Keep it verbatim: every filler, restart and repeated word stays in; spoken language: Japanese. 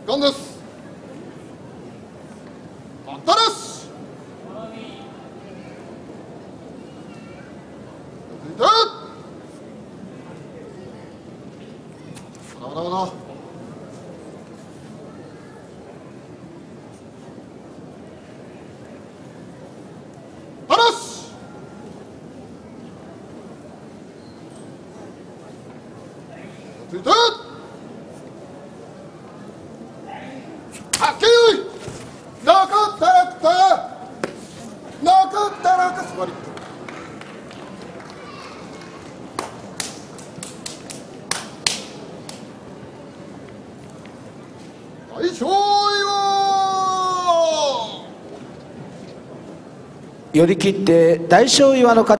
ガンです。待ったなし。続いてまだまだまだ話続いてあっけよいなくってなくてなくってなく座り大勝岩寄り切って大翔岩の勝ち。